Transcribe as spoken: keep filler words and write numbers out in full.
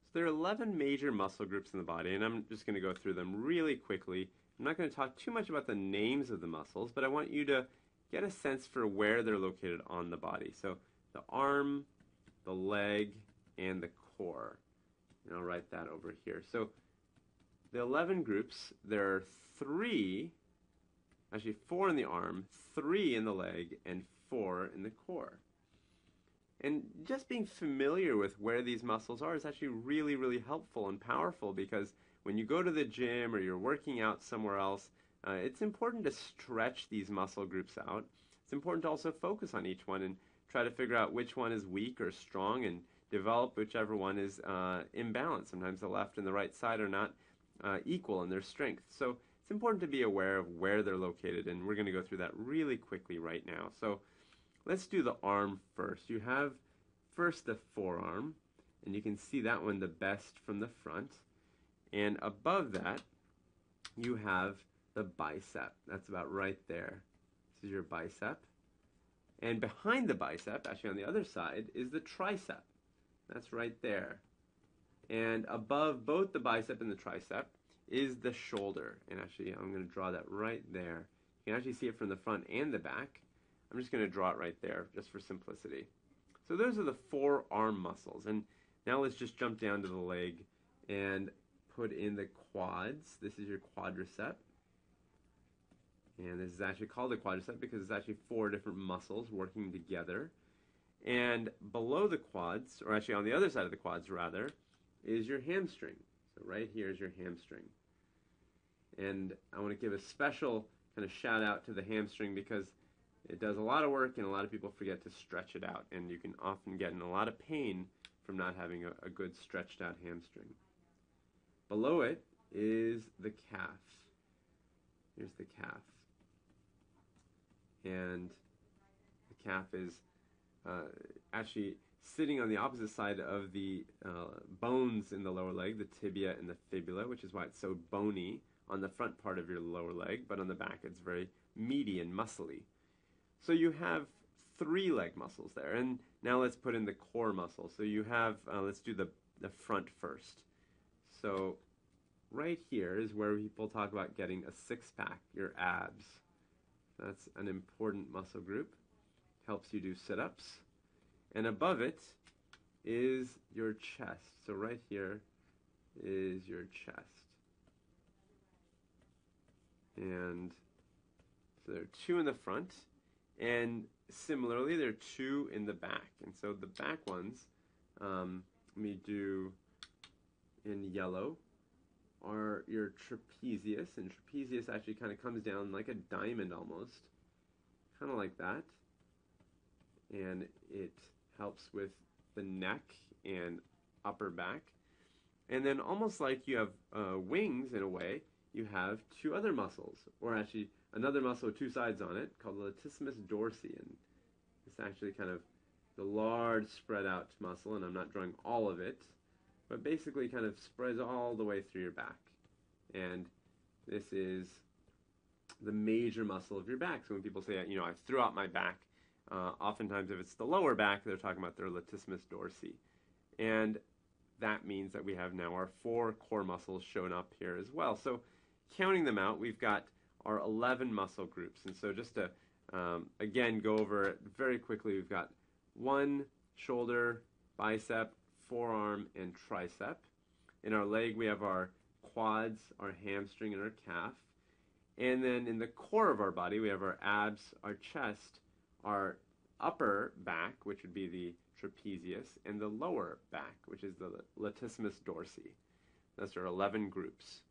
there are eleven major muscle groups in the body, and I'm just going to go through them really quickly. I'm not going to talk too much about the names of the muscles, but I want you to get a sense for where they're located on the body. So the arm, the leg, and the core. And I'll write that over here. So the eleven groups, there are three, actually four in the arm, three in the leg, and four in the core. And just being familiar with where these muscles are is actually really, really helpful and powerful, because when you go to the gym or you're working out somewhere else, uh, it's important to stretch these muscle groups out. It's important to also focus on each one and try to figure out which one is weak or strong and develop whichever one is uh, imbalanced. Sometimes the left and the right side are not uh, equal in their strength. So it's important to be aware of where they're located, and we're going to go through that really quickly right now. So let's do the arm first. You have first the forearm, and you can see that one the best from the front. And above that, you have the bicep. That's about right there. This is your bicep. And behind the bicep, actually on the other side, is the tricep. That's right there. And above both the bicep and the tricep is the shoulder. And actually, I'm going to draw that right there. You can actually see it from the front and the back. I'm just going to draw it right there, just for simplicity. So those are the four arm muscles. And now let's just jump down to the leg and put in the quads. This is your quadricep. And this is actually called a quadricep because it's actually four different muscles working together. And below the quads, or actually on the other side of the quads rather, is your hamstring. So right here is your hamstring. And I want to give a special kind of shout out to the hamstring because it does a lot of work and a lot of people forget to stretch it out. And you can often get in a lot of pain from not having a, a good stretched out hamstring. Below it is the calf. Here's the calf. And the calf is uh, actually sitting on the opposite side of the uh, bones in the lower leg, the tibia and the fibula, which is why it's so bony on the front part of your lower leg, but on the back it's very meaty and muscly. So you have three leg muscles there, and now let's put in the core muscle. So you have, uh, let's do the, the front first. So right here is where people talk about getting a six-pack, your abs. That's an important muscle group. Helps you do sit-ups. And above it is your chest. So right here is your chest. And so there are two in the front. And similarly, there are two in the back. And so the back ones, um, let me do in yellow, are your trapezius. And trapezius actually kind of comes down like a diamond almost. Kind of like that. And it helps with the neck and upper back. And then almost like you have uh, wings in a way, you have two other muscles, or actually another muscle with two sides on it called the Latissimus Dorsi. And it's actually kind of the large spread out muscle, and I'm not drawing all of it, but basically kind of spreads all the way through your back. And this is the major muscle of your back. So when people say, you know, I threw out my back, uh, oftentimes if it's the lower back, they're talking about their Latissimus Dorsi. And that means that we have now our four core muscles shown up here as well. So counting them out, we've got our eleven muscle groups. And so just to, um, again, go over it very quickly, we've got one shoulder, bicep, forearm, and tricep. In our leg, we have our quads, our hamstring, and our calf. And then in the core of our body, we have our abs, our chest, our upper back, which would be the trapezius, and the lower back, which is the Latissimus Dorsi. Those are eleven groups.